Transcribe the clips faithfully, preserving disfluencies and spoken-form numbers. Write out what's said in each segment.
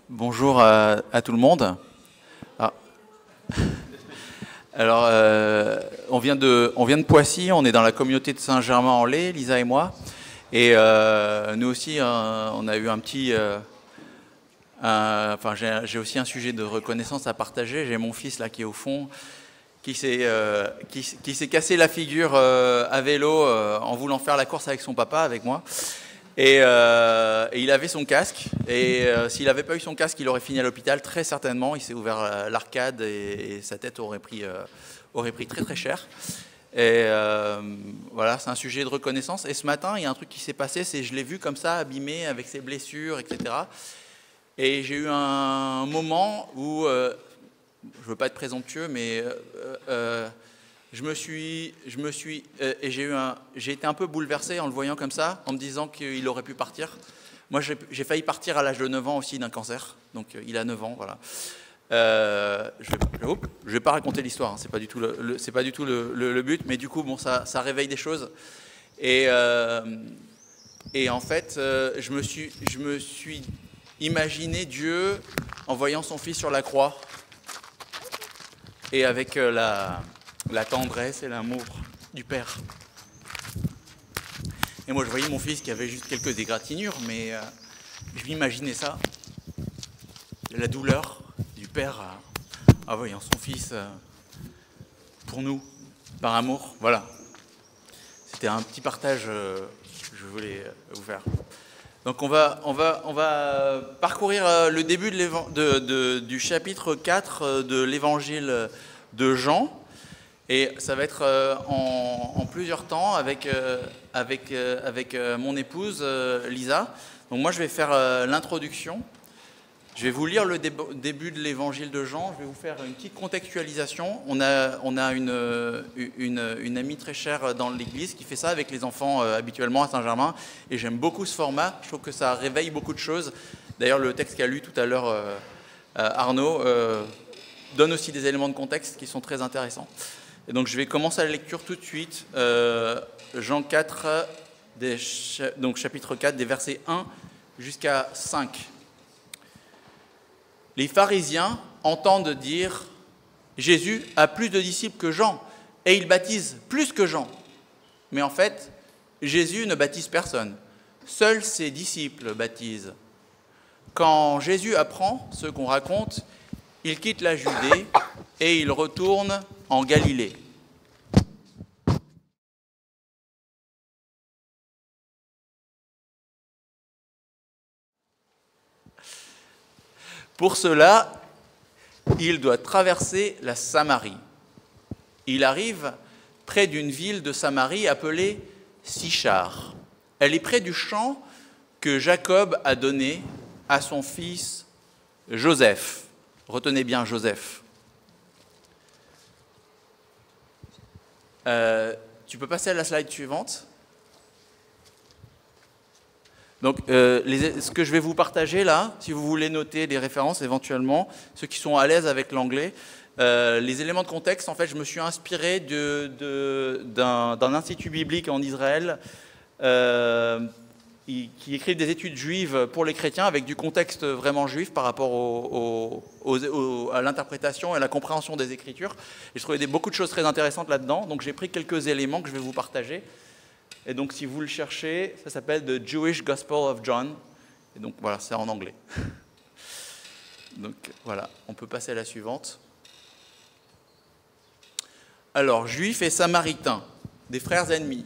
Bonjour à, à tout le monde. Ah. Alors, euh, on, vient de, on vient de Poissy, on est dans la communauté de Saint-Germain-en-Laye, Lisa et moi. Et euh, nous aussi, euh, on a eu un petit... Euh, un, enfin, j'ai aussi un sujet de reconnaissance à partager. J'ai mon fils là qui est au fond, qui s'est euh, qui, qui s'est cassé la figure euh, à vélo euh, en voulant faire la course avec son papa, avec moi. Et, euh, et il avait son casque, et euh, s'il n'avait pas eu son casque, il aurait fini à l'hôpital, très certainement. Il s'est ouvert euh, l'arcade et, et sa tête aurait pris, euh, aurait pris très très cher. Et euh, voilà, c'est un sujet de reconnaissance. Et ce matin, il y a un truc qui s'est passé, c'est que je l'ai vu comme ça, abîmé, avec ses blessures, et cetera. Et j'ai eu un moment où, euh, je ne veux pas être présomptueux, mais... Euh, euh, Je me suis, je me suis, euh, et j'ai eu un, j'ai été un peu bouleversé en le voyant comme ça, en me disant qu'il aurait pu partir. Moi, j'ai failli partir à l'âge de neuf ans aussi d'un cancer, donc euh, il a neuf ans, voilà. Euh, je ne vais pas raconter l'histoire, hein, c'est pas du tout le, le c'est pas du tout le, le, le but, mais du coup, bon, ça, ça réveille des choses. Et, euh, et en fait, euh, je me suis, je me suis imaginé Dieu en voyant son Fils sur la croix, et avec euh, la la tendresse et l'amour du Père. Et moi, je voyais mon fils qui avait juste quelques égratignures, mais euh, je m'imaginais ça, la douleur du Père en voyant son fils euh, pour nous, par amour. Voilà. C'était un petit partage euh, que je voulais vous faire. Donc on va, on va, on va parcourir euh, le début de de, de, du chapitre quatre de l'évangile de Jean. Et ça va être euh, en, en plusieurs temps avec, euh, avec, euh, avec euh, mon épouse euh, Lisa. Donc moi je vais faire euh, l'introduction. Je vais vous lire le dé début de l'évangile de Jean. Je vais vous faire une petite contextualisation. On a, on a une, une, une amie très chère dans l'église qui fait ça avec les enfants euh, habituellement à Saint-Germain. Et j'aime beaucoup ce format. Je trouve que ça réveille beaucoup de choses. D'ailleurs le texte qu'a lu tout à l'heure euh, Arnaud euh, donne aussi des éléments de contexte qui sont très intéressants. Et donc je vais commencer la lecture tout de suite, euh, Jean quatre, des, donc chapitre quatre, des versets un jusqu'à cinq. Les pharisiens entendent dire « Jésus a plus de disciples que Jean, et il baptise plus que Jean. » Mais en fait, Jésus ne baptise personne, seuls ses disciples baptisent. Quand Jésus apprend ce qu'on raconte, il quitte la Judée et il retourne en Galilée. Pour cela, il doit traverser la Samarie. Il arrive près d'une ville de Samarie appelée Sichar. Elle est près du champ que Jacob a donné à son fils Joseph. Retenez bien Joseph. Euh, tu peux passer à la slide suivante. Donc, euh, les, ce que je vais vous partager là, si vous voulez noter les références éventuellement, ceux qui sont à l'aise avec l'anglais, euh, les éléments de contexte, en fait, je me suis inspiré de, de, d'un, d'un institut biblique en Israël euh, qui écrit des études juives pour les chrétiens avec du contexte vraiment juif par rapport au, au, au, au, à l'interprétation et à la compréhension des Écritures. Et je trouvais des, beaucoup de choses très intéressantes là-dedans, donc j'ai pris quelques éléments que je vais vous partager. Et donc, si vous le cherchez, ça s'appelle The Jewish Gospel of John. Et donc, voilà, c'est en anglais. Donc, voilà, on peut passer à la suivante. Alors, Juifs et Samaritains, des frères ennemis.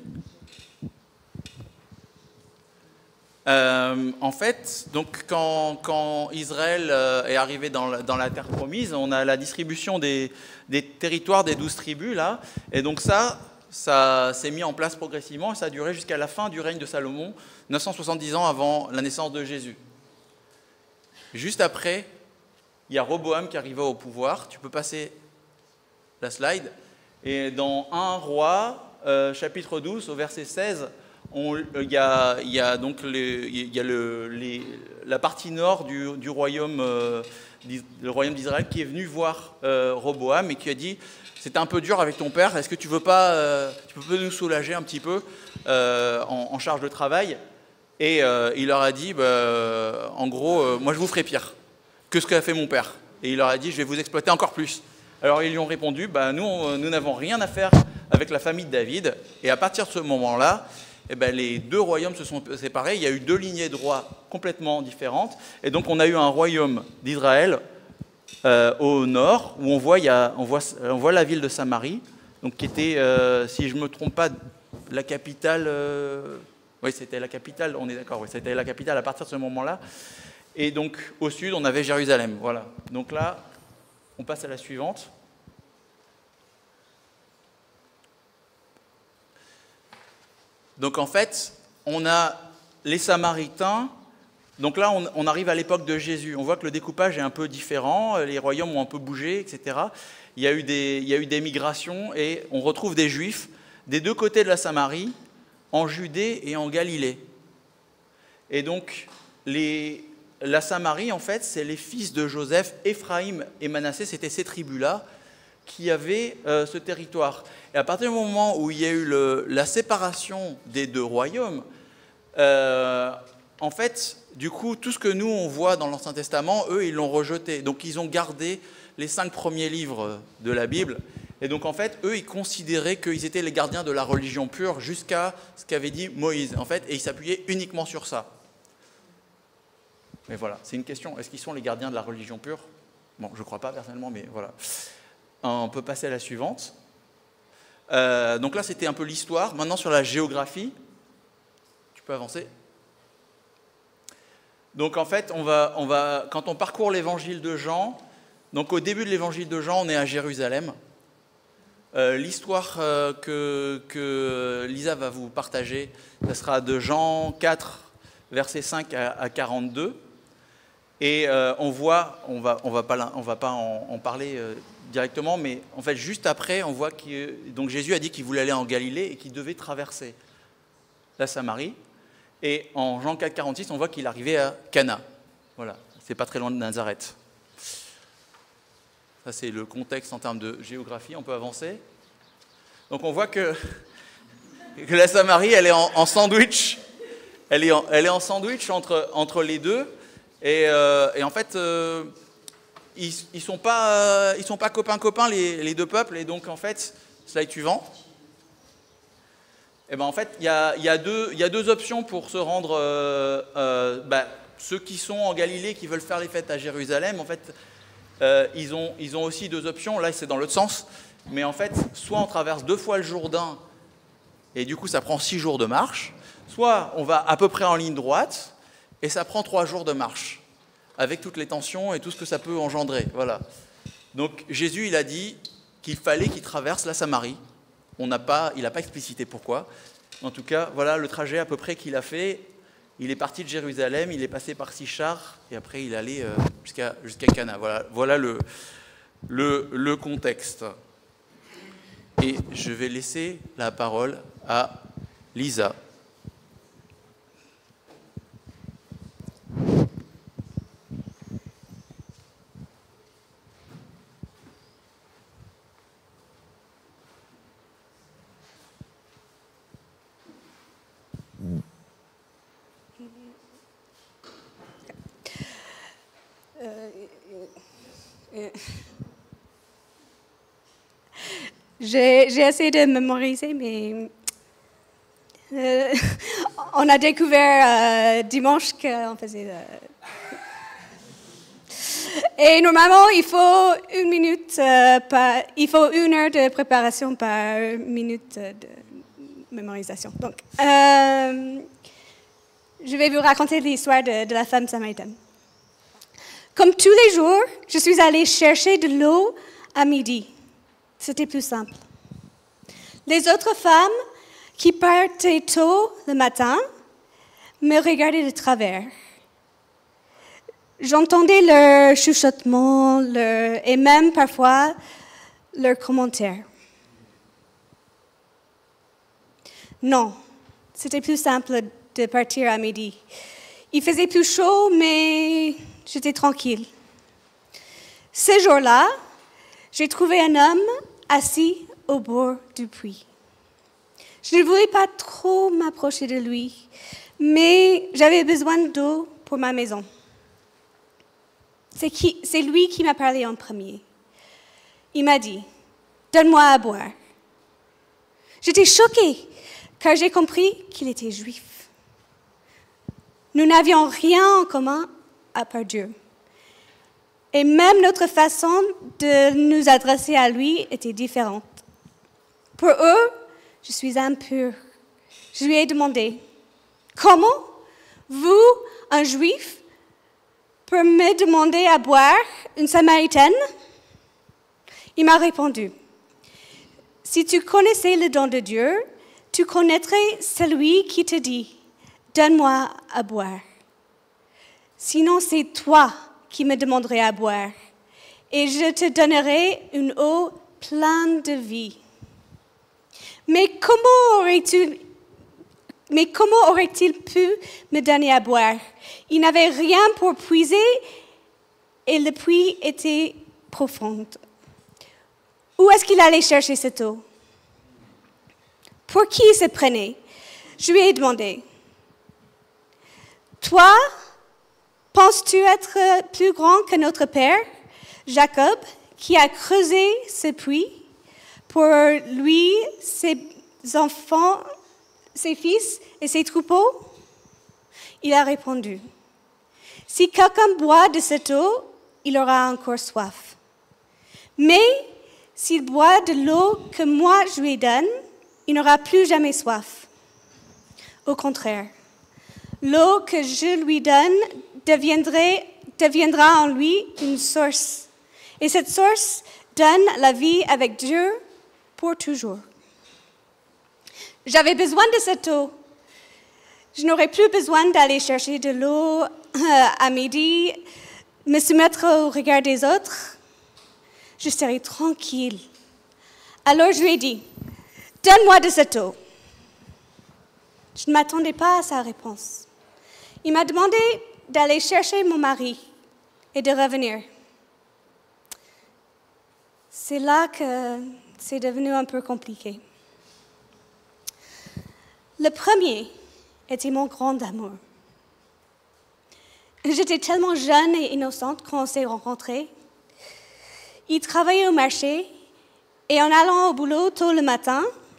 Euh, en fait, donc, quand, quand Israël euh, est arrivé dans la, dans la terre promise, on a la distribution des, des territoires des douze tribus, là. Et donc, ça... Ça s'est mis en place progressivement et ça a duré jusqu'à la fin du règne de Salomon, neuf cent soixante-dix ans avant la naissance de Jésus. Juste après, il y a Roboam qui arriva au pouvoir. Tu peux passer la slide. Et dans un roi, euh, chapitre douze, au verset seize, on, il, y a, il y a donc les, il y a le, les, la partie nord du, du royaume, euh, le royaume d'Israël qui est venu voir euh, Roboam et qui a dit... C'était un peu dur avec ton père, est-ce que tu veux pas, euh, tu peux nous soulager un petit peu euh, en, en charge de travail? Et euh, il leur a dit, bah, en gros, euh, moi je vous ferai pire. que ce qu'a fait mon père. Et il leur a dit, je vais vous exploiter encore plus. Alors ils lui ont répondu, bah, nous, on, nous n'avons rien à faire avec la famille de David. Et à partir de ce moment-là, eh ben, les deux royaumes se sont séparés. Il y a eu deux lignées de rois complètement différentes. Et donc on a eu un royaume d'Israël euh, au nord, où on voit, il y a, on, voit, on voit la ville de Samarie, donc, qui était, euh, si je ne me trompe pas, la capitale... Euh, oui, c'était la capitale, on est d'accord, oui, c'était la capitale à partir de ce moment-là. Et donc, au sud, on avait Jérusalem. Voilà. Donc là, on passe à la suivante. Donc, en fait, on a les Samaritains. Donc là, on, on arrive à l'époque de Jésus. On voit que le découpage est un peu différent. Les royaumes ont un peu bougé, et cetera. Il y a eu des, il y a eu des migrations et on retrouve des Juifs des deux côtés de la Samarie, en Judée et en Galilée. Et donc, les... la Samarie, en fait, c'est les fils de Joseph, Éphraïm et Manassé, c'était ces tribus-là qui avaient euh, ce territoire. Et à partir du moment où il y a eu le, la séparation des deux royaumes, euh, en fait, du coup, tout ce que nous, on voit dans l'Ancien Testament, eux, ils l'ont rejeté. Donc, ils ont gardé les cinq premiers livres de la Bible. Et donc, en fait, eux, ils considéraient qu'ils étaient les gardiens de la religion pure jusqu'à ce qu'avait dit Moïse, en fait, et ils s'appuyaient uniquement sur ça. Mais voilà, c'est une question. Est-ce qu'ils sont les gardiens de la religion pure? Bon, je ne crois pas personnellement, mais voilà. On peut passer à la suivante. Euh, donc là, c'était un peu l'histoire. Maintenant, sur la géographie, tu peux avancer. Donc en fait, on va, on va, quand on parcourt l'évangile de Jean, donc au début de l'évangile de Jean, on est à Jérusalem. Euh, l'histoire euh, que, que Lisa va vous partager, ça sera de Jean quatre, versets cinq à quarante-deux. Et euh, on voit, on va, on va pas, on va pas en, en parler euh, directement, mais en fait, juste après, on voit que donc Jésus a dit qu'il voulait aller en Galilée et qu'il devait traverser la Samarie. Et en Jean quatre, quarante-six, on voit qu'il arrivait à Cana. Voilà, c'est pas très loin de Nazareth. Ça, c'est le contexte en termes de géographie. On peut avancer. Donc, on voit que, que la Samarie, elle est en, en sandwich. Elle est en, elle est en sandwich entre, entre les deux. Et, euh, et en fait, euh, ils ne sont pas, euh, ils sont pas copains-copains, les, les deux peuples. Et donc, en fait, slide suivant. Et ben, en fait, il y a, y a deux, y a deux options pour se rendre. Euh, euh, bah, ceux qui sont en Galilée, qui veulent faire les fêtes à Jérusalem, en fait, euh, ils, ont, ils ont aussi deux options. Là, c'est dans l'autre sens. Mais en fait, soit on traverse deux fois le Jourdain, et du coup, ça prend six jours de marche. Soit on va à peu près en ligne droite, et ça prend trois jours de marche, avec toutes les tensions et tout ce que ça peut engendrer. Voilà. Donc, Jésus, il a dit qu'il fallait qu'il traverse la Samarie. On n'a pas, il n'a pas explicité pourquoi. En tout cas, voilà le trajet à peu près qu'il a fait. Il est parti de Jérusalem, il est passé par Sichar, et après il allait euh, jusqu'à jusqu'à Cana. Voilà, voilà le, le, le contexte. Et je vais laisser la parole à Lisa. J'ai, j'ai essayé de mémoriser, mais euh, on a découvert euh, dimanche qu'on faisait... Euh, et normalement, il faut une minute, euh, par, il faut une heure de préparation par minute de mémorisation. Donc, euh, je vais vous raconter l'histoire de, de la femme samaritaine. Comme tous les jours, je suis allée chercher de l'eau à midi. C'était plus simple. Les autres femmes qui partaient tôt le matin me regardaient de travers. J'entendais leur chuchotement leur, et même parfois leurs commentaires. Non, c'était plus simple de partir à midi. Il faisait plus chaud, mais j'étais tranquille. Ce jour-là, j'ai trouvé un homme assis au bord du puits. Je ne voulais pas trop m'approcher de lui, mais j'avais besoin d'eau pour ma maison. C'est, qui, c'est lui qui m'a parlé en premier. Il m'a dit, « Donne-moi à boire. » J'étais choquée, car j'ai compris qu'il était juif. Nous n'avions rien en commun à part Dieu. Et même notre façon de nous adresser à lui était différente. Pour eux, je suis impure. Je lui ai demandé, « Comment, vous, un juif, pouvez me demander à boire une Samaritaine ?» Il m'a répondu, « Si tu connaissais le don de Dieu, tu connaîtrais celui qui te dit, « Donne-moi à boire. » Sinon, c'est toi qui me demanderais à boire, et je te donnerai une eau pleine de vie. Mais comment aurais-tu, mais comment aurait-il pu me donner à boire? Il n'avait rien pour puiser, et le puits était profond. Où est-ce qu'il allait chercher cette eau? Pour qui il se prenait? Je lui ai demandé, « Toi, penses-tu être plus grand que notre père, Jacob, qui a creusé ce puits pour lui, ses enfants, ses fils et ses troupeaux? » Il a répondu, « Si quelqu'un boit de cette eau, il aura encore soif. Mais s'il boit de l'eau que moi je lui donne, il n'aura plus jamais soif. Au contraire, l'eau que je lui donne deviendra en lui une source. Et cette source donne la vie avec Dieu pour toujours. » J'avais besoin de cette eau. Je n'aurais plus besoin d'aller chercher de l'eau euh, à midi, me soumettre au regard des autres. Je serai tranquille. Alors je lui ai dit, « Donne-moi de cette eau. » Je ne m'attendais pas à sa réponse. Il m'a demandé d'aller chercher mon mari et de revenir. C'est là que c'est devenu un peu compliqué. Le premier était mon grand amour. J'étais tellement jeune et innocente quand on s'est rencontrés. Il travaillait au marché et en allant au boulot tôt le matin,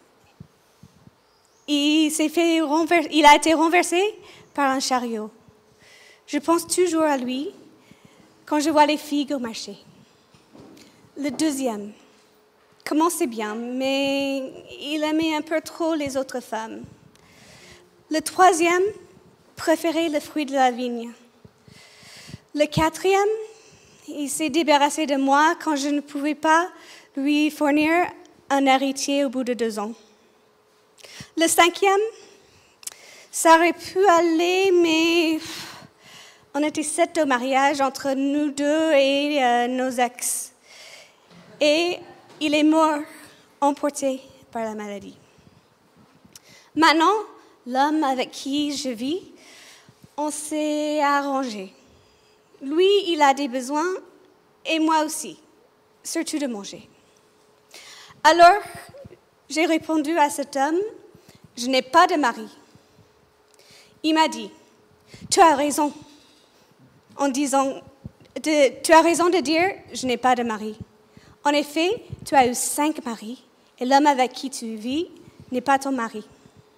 il, s'est fait renver- il a été renversé par un chariot. Je pense toujours à lui quand je vois les figues au marché. Le deuxième commençait bien, mais il aimait un peu trop les autres femmes. Le troisième préférait le fruit de la vigne. Le quatrième, il s'est débarrassé de moi quand je ne pouvais pas lui fournir un héritier au bout de deux ans. Le cinquième, ça aurait pu aller, mais on était sept au mariage entre nous deux et euh, nos ex. Et il est mort, emporté par la maladie. Maintenant, l'homme avec qui je vis, on s'est arrangé. Lui, il a des besoins, et moi aussi, surtout de manger. Alors, j'ai répondu à cet homme, « Je n'ai pas de mari. » Il m'a dit, « Tu as raison. » En disant, de, « Tu as raison de dire, je n'ai pas de mari. En effet, tu as eu cinq maris, et l'homme avec qui tu vis n'est pas ton mari.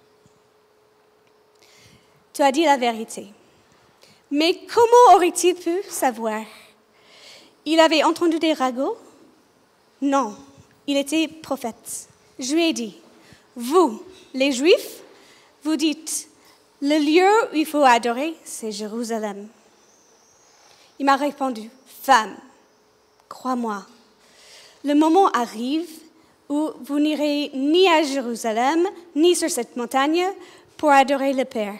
Tu as dit la vérité. Mais comment aurait-il pu savoir? Il avait entendu des ragots? Non, il était prophète. Je lui ai dit, vous, les Juifs, vous dites, le lieu où il faut adorer, c'est Jérusalem. Il m'a répondu, femme, crois-moi, le moment arrive où vous n'irez ni à Jérusalem, ni sur cette montagne pour adorer le Père.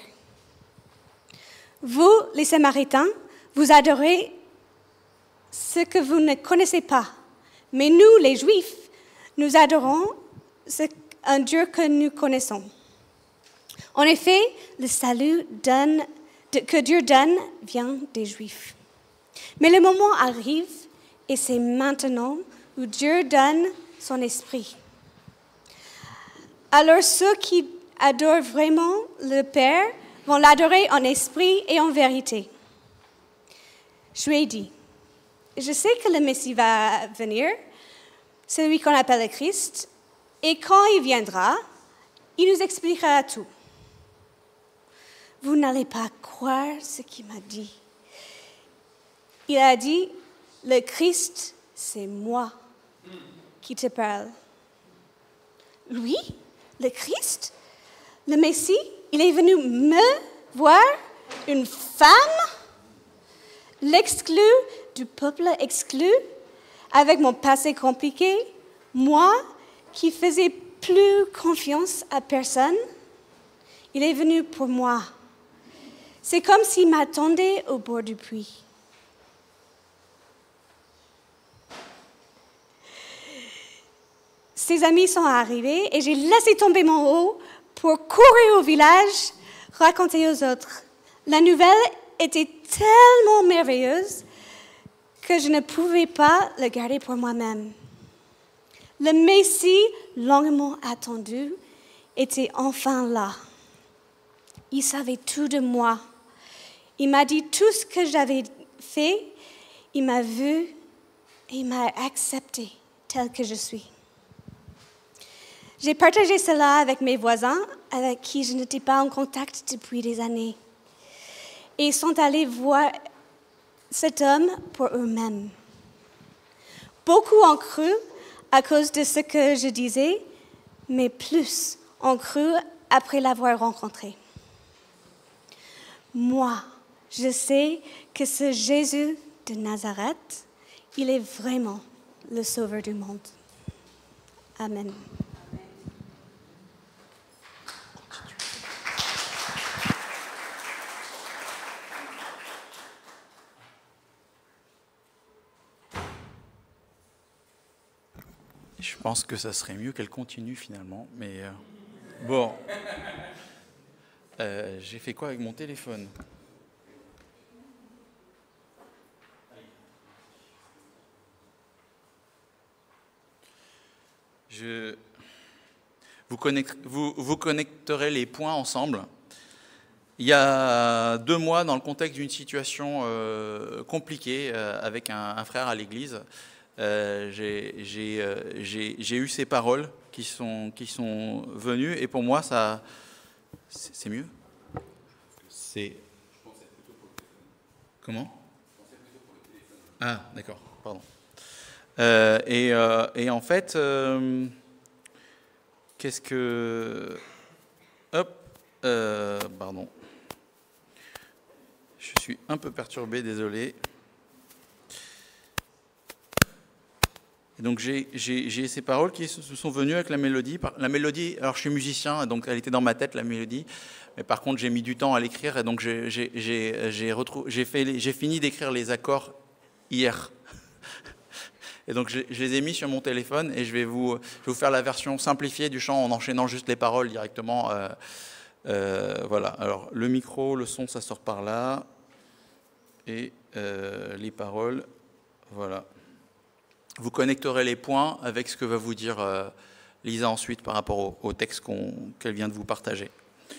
Vous, les Samaritains, vous adorez ce que vous ne connaissez pas. Mais nous, les Juifs, nous adorons un Dieu que nous connaissons. En effet, le salut donne, que Dieu donne vient des Juifs. Mais le moment arrive, et c'est maintenant, où Dieu donne son esprit. Alors ceux qui adorent vraiment le Père vont l'adorer en esprit et en vérité. Je lui ai dit, je sais que le Messie va venir, celui qu'on appelle le Christ, et quand il viendra, il nous expliquera tout. Vous n'allez pas croire ce qu'il m'a dit. Il a dit, le Christ, c'est moi qui te parle. Lui, le Christ, le Messie, il est venu me voir, une femme, l'exclu du peuple exclu, avec mon passé compliqué, moi qui faisais plus confiance à personne. Il est venu pour moi. C'est comme s'il m'attendait au bord du puits. Ses amis sont arrivés et j'ai laissé tomber mon haut pour courir au village, raconter aux autres. La nouvelle était tellement merveilleuse que je ne pouvais pas le garder pour moi-même. Le Messie, longuement attendu, était enfin là. Il savait tout de moi. Il m'a dit tout ce que j'avais fait. Il m'a vu et il m'a accepté tel que je suis. J'ai partagé cela avec mes voisins, avec qui je n'étais pas en contact depuis des années. Et ils sont allés voir cet homme pour eux-mêmes. Beaucoup ont cru à cause de ce que je disais, mais plus ont cru après l'avoir rencontré. Moi, je sais que ce Jésus de Nazareth, il est vraiment le Sauveur du monde. Amen. Je pense que ça serait mieux qu'elle continue finalement, mais euh, bon. Euh, j'ai fait quoi avec mon téléphone? Je... Vous, connect... vous, vous connecterez les points ensemble. Il y a deux mois, dans le contexte d'une situation euh, compliquée euh, avec un, un frère à l'église, euh, j'ai euh, eu ces paroles qui sont, qui sont venues, et pour moi, ça, c'est mieux. C'est... Comment? Ah, d'accord, pardon. Euh, et, euh, et en fait, euh, qu'est-ce que... Hop, euh, pardon. Je suis un peu perturbé, désolé. Et donc j'ai ces paroles qui se sont venues avec la mélodie. La mélodie, alors je suis musicien, donc elle était dans ma tête, la mélodie. Mais par contre, j'ai mis du temps à l'écrire, et donc j'ai fini d'écrire les accords hier. Et donc je, je les ai mis sur mon téléphone, et je vais, vous, je vais vous faire la version simplifiée du chant en enchaînant juste les paroles directement. Euh, euh, voilà, alors le micro, le son, ça sort par là. Et euh, les paroles, voilà. Vous connecterez les points avec ce que va vous dire euh, Lisa ensuite par rapport au, au texte qu'on, qu'elle vient de vous partager.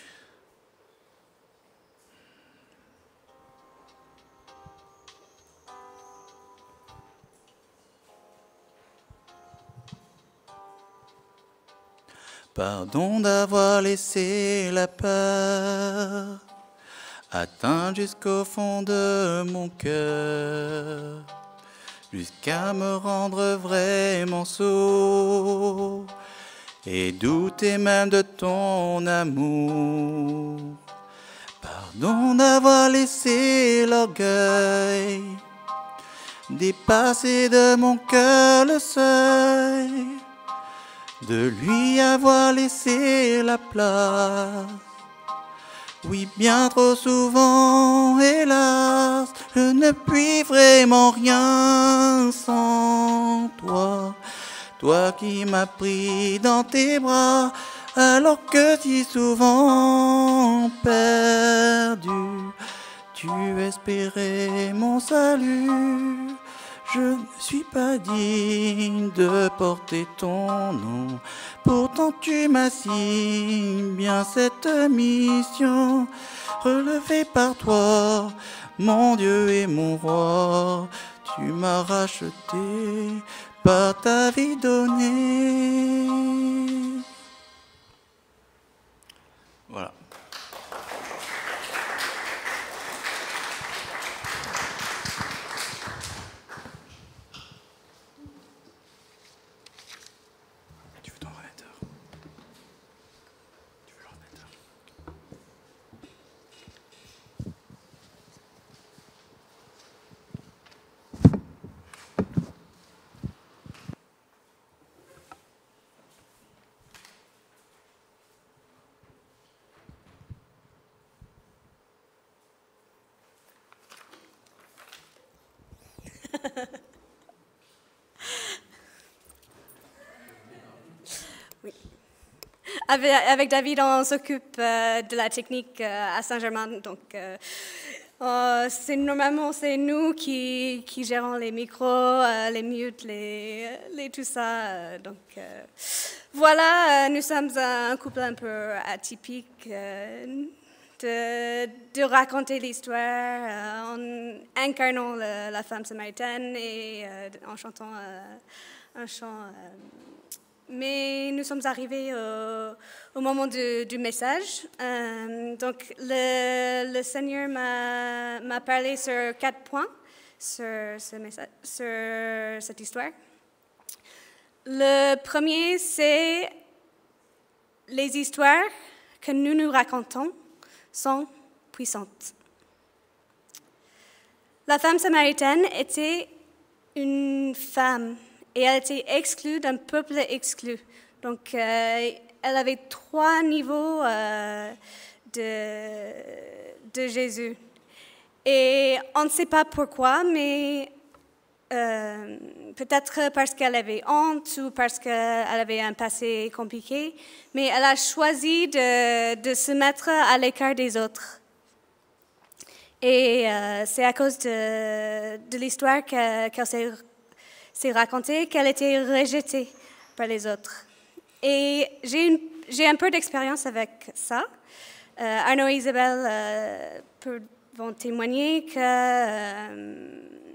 Pardon d'avoir laissé la peur atteindre jusqu'au fond de mon cœur, jusqu'à me rendre vraiment sourd et douter même de ton amour. Pardon d'avoir laissé l'orgueil dépasser de mon cœur le seuil, de lui avoir laissé la place. Oui, bien trop souvent, hélas, je ne puis vraiment rien sans toi. Toi qui m'as pris dans tes bras, alors que si souvent perdu, tu espérais mon salut. Je ne suis pas digne de porter ton nom, pourtant tu m'assignes bien cette mission. Relevée par toi, mon Dieu et mon roi, tu m'as racheté par ta vie donnée. Voilà. Tu veux ton ordinateur? Tu veux l'ordinateur? Oui. Avec, avec David, on s'occupe euh, de la technique euh, à Saint-Germain. Donc, euh, euh, c'est normalement c'est nous qui, qui gérons les micros, euh, les mutes, les, les tout ça. Euh, donc, euh, voilà, euh, nous sommes un couple un peu atypique. Euh, De, de raconter l'histoire euh, en incarnant le, la femme samaritaine et euh, en chantant euh, un chant. Euh, mais nous sommes arrivés au, au moment du, du message. Euh, donc, le, le Seigneur m'a, m'a parlé sur quatre points sur, ce message, sur cette histoire. Le premier, c'est les histoires que nous nous racontons sont puissantes. La femme samaritaine était une femme et elle était exclue d'un peuple exclu. Donc, euh, elle avait trois niveaux euh, de, de Jésus. Et on ne sait pas pourquoi, mais euh, peut-être parce qu'elle avait honte ou parce qu'elle avait un passé compliqué, mais elle a choisi de, de se mettre à l'écart des autres. Et euh, c'est à cause de, de l'histoire qu'elle, qu'elle s'est, s'est racontée qu'elle était rejetée par les autres. Et j'ai, une, j'ai un peu d'expérience avec ça. Euh, Arnaud et Isabelle euh, peuvent, vont témoigner que... Euh,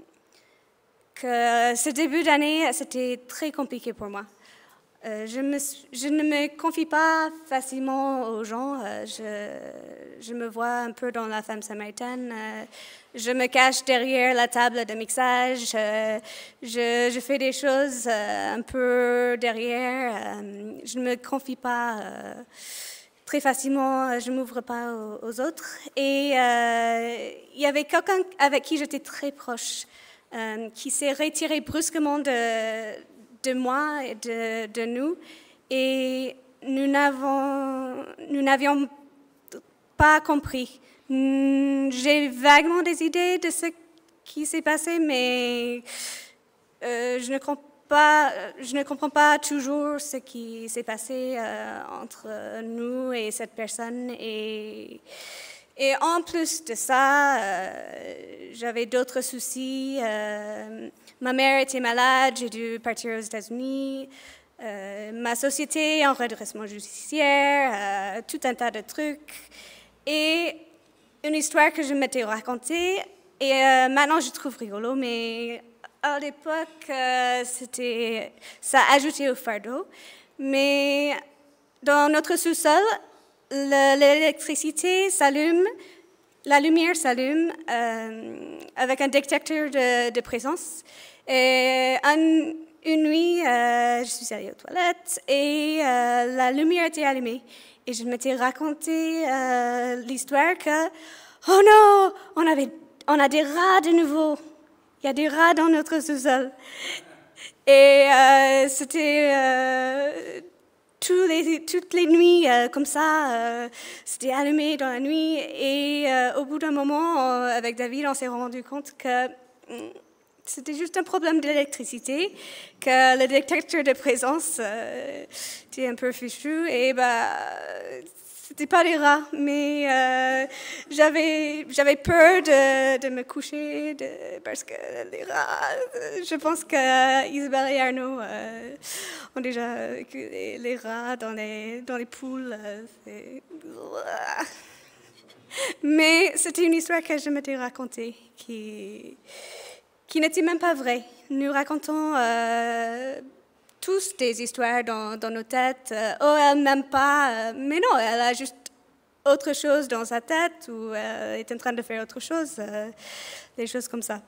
que ce début d'année, c'était très compliqué pour moi. Euh, je, me, je ne me confie pas facilement aux gens. Euh, je, je me vois un peu dans la femme samaritaine. Euh, je me cache derrière la table de mixage. Euh, je, je fais des choses euh, un peu derrière. Euh, je ne me confie pas euh, très facilement. Je ne m'ouvre pas aux, aux autres. Et euh, il y avait quelqu'un avec qui j'étais très proche. Euh, qui s'est retiré brusquement de, de moi et de, de nous. Et nous n'avons, nous n'avions pas compris. J'ai vaguement des idées de ce qui s'est passé, mais euh, je ne comprends pas, je ne comprends pas toujours ce qui s'est passé euh, entre nous et cette personne. Et... Et en plus de ça, euh, j'avais d'autres soucis. Euh, ma mère était malade, j'ai dû partir aux États-Unis. Euh, ma société est en redressement judiciaire, euh, tout un tas de trucs. Et une histoire que je m'étais racontée, et euh, maintenant je trouve rigolo, mais à l'époque, euh, c'était, ça ajoutait au fardeau. Mais dans notre sous-sol, l'électricité s'allume, la lumière s'allume euh, avec un détecteur de, de présence. Et un, une nuit, euh, je suis allée aux toilettes et euh, la lumière était allumée. Et je m'étais raconté euh, l'histoire que, oh non, on, avait, on a des rats de nouveau. Il y a des rats dans notre sous-sol. Et euh, c'était... Euh, Tous les, toutes les nuits, euh, comme ça, euh, c'était allumé dans la nuit. Et euh, au bout d'un moment, euh, avec David, on s'est rendu compte que mm, c'était juste un problème d'électricité, que le détecteur de présence euh, était un peu fichu. Et bah, c'était pas des rats, mais euh, j'avais, j'avais peur de, de me coucher de, parce que les rats, je pense que Isabelle et Arnaud euh, ont déjà vécu les, les rats dans les, dans les poules. C'est... Mais c'était une histoire que je m'étais racontée qui, qui n'étaient même pas vraies. Nous racontons euh, tous des histoires dans, dans nos têtes. Euh, oh, elle m'aime pas, euh, mais non, elle a juste autre chose dans sa tête ou elle est en train de faire autre chose, euh, des choses comme ça.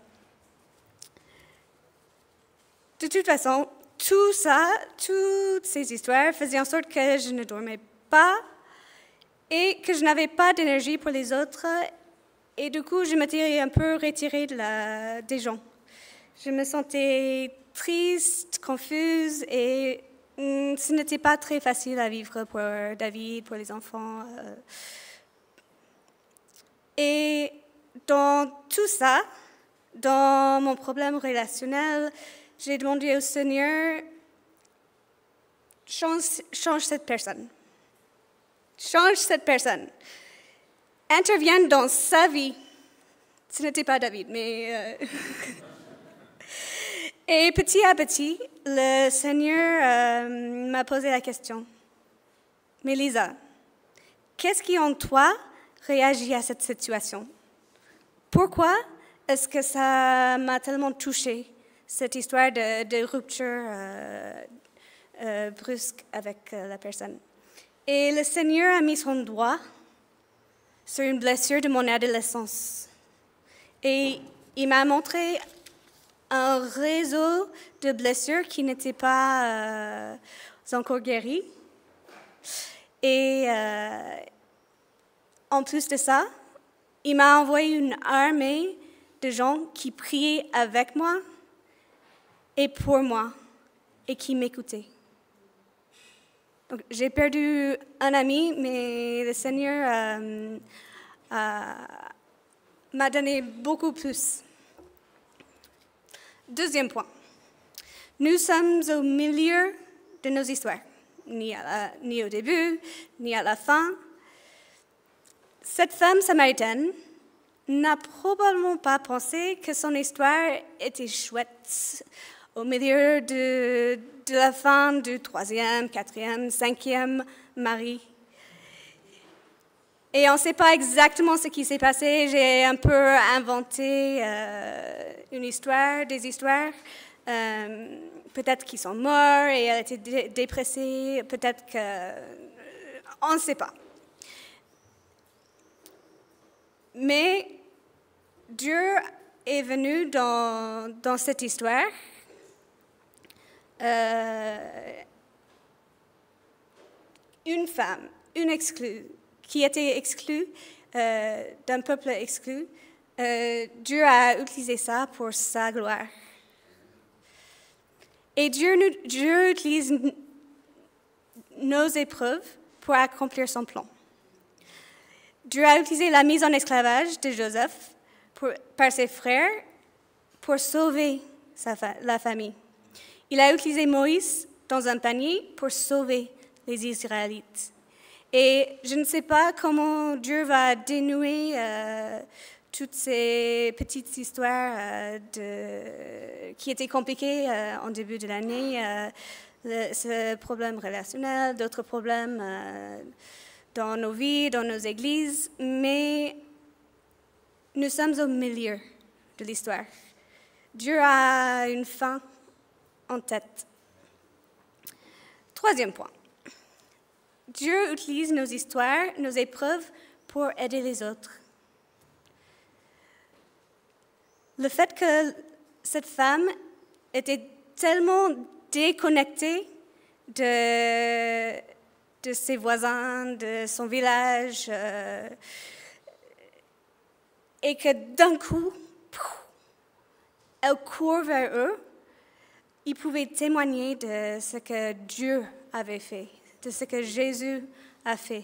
De toute façon, tout ça, toutes ces histoires faisaient en sorte que je ne dormais pas et que je n'avais pas d'énergie pour les autres. Et du coup, je m'étais un peu retirée de la, des gens. Je me sentais triste, confuse et mm, ce n'était pas très facile à vivre pour David, pour les enfants. Et dans tout ça, dans mon problème relationnel, j'ai demandé au Seigneur, change, change cette personne. Change cette personne. Intervienne dans sa vie. Ce n'était pas David, mais... Euh Et petit à petit, le Seigneur euh, m'a posé la question. Mais Lisa, qu'est-ce qui en toi réagit à cette situation? Pourquoi est-ce que ça m'a tellement touchée, cette histoire de, de rupture euh, euh, brusque avec euh, la personne? Et le Seigneur a mis son doigt sur une blessure de mon adolescence. Et il m'a montré un réseau de blessures qui n'étaient pas euh, encore guéries. Et euh, en plus de ça, il m'a envoyé une armée de gens qui priaient avec moi et pour moi et qui m'écoutaient. Donc, j'ai perdu un ami, mais le Seigneur euh, euh, m'a donné beaucoup plus. Deuxième point. Nous sommes au milieu de nos histoires, ni, à la, ni au début, ni à la fin. Cette femme samaritaine n'a probablement pas pensé que son histoire était chouette au milieu de, de la fin du troisième, quatrième, cinquième mari. Et on ne sait pas exactement ce qui s'est passé. J'ai un peu inventé euh, une histoire, des histoires. Euh, peut-être qu'ils sont morts et elle était dé- dépressée. Peut-être que... On ne sait pas. Mais Dieu est venu dans, dans cette histoire. Euh, une femme, une exclue, qui était exclue euh, d'un peuple exclu, euh, Dieu a utilisé ça pour sa gloire. Et Dieu, nous, Dieu utilise nos épreuves pour accomplir son plan. Dieu a utilisé la mise en esclavage de Joseph pour, par ses frères pour sauver sa fa- la famille. Il a utilisé Moïse dans un panier pour sauver les Israélites. Et je ne sais pas comment Dieu va dénouer euh, toutes ces petites histoires euh, de, qui étaient compliquées euh, en début de l'année, euh, le, ce problème relationnel, d'autres problèmes euh, dans nos vies, dans nos églises, mais nous sommes au milieu de l'histoire. Dieu a une fin en tête. Troisième point. Dieu utilise nos histoires, nos épreuves pour aider les autres. Le fait que cette femme était tellement déconnectée de, de ses voisins, de son village, euh, et que d'un coup, elle court vers eux, ils pouvaient témoigner de ce que Dieu avait fait, de ce que Jésus a fait.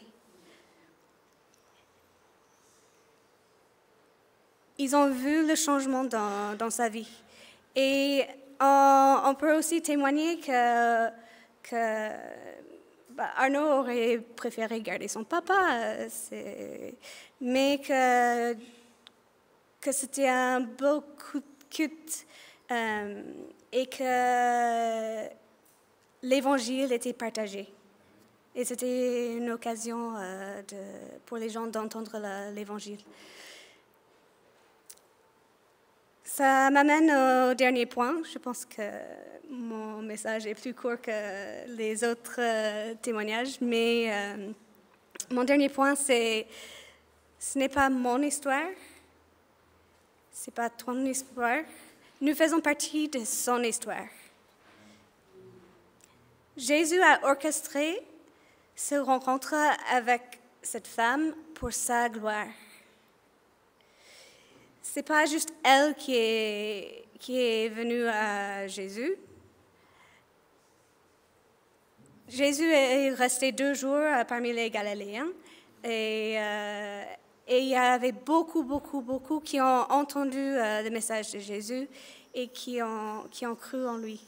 Ils ont vu le changement dans, dans sa vie. Et on, on peut aussi témoigner que, que bah, Arnaud aurait préféré garder son papa, c'est, mais que, que c'était un beau coup de cut euh, et que l'Évangile était partagé. Et c'était une occasion euh, de, pour les gens d'entendre la, l'Évangile. Ça m'amène au dernier point. Je pense que mon message est plus court que les autres euh, témoignages, mais euh, mon dernier point, c'est ce n'est pas mon histoire, ce n'est pas ton histoire. Nous faisons partie de son histoire. Jésus a orchestré ce rencontre avec cette femme pour sa gloire. Ce n'est pas juste elle qui est, qui est venue à Jésus. Jésus est resté deux jours parmi les Galiléens et, euh, et il y avait beaucoup, beaucoup, beaucoup qui ont entendu euh, le message de Jésus et qui ont, qui ont cru en lui.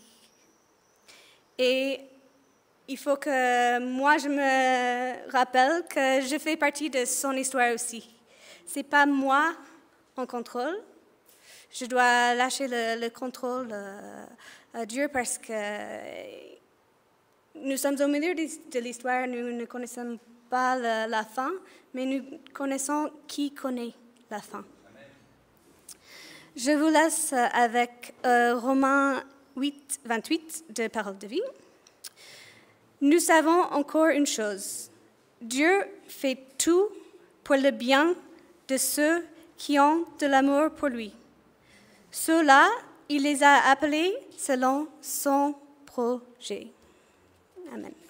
Et il faut que moi, je me rappelle que je fais partie de son histoire aussi. Ce n'est pas moi en contrôle. Je dois lâcher le, le contrôle euh, à Dieu parce que nous sommes au milieu de l'histoire. Nous ne connaissons pas la, la fin, mais nous connaissons qui connaît la fin. Amen. Je vous laisse avec euh, Romains huit, vingt-huit de Parole de vie. Nous savons encore une chose. Dieu fait tout pour le bien de ceux qui ont de l'amour pour lui. Ceux-là, il les a appelés selon son projet. Amen.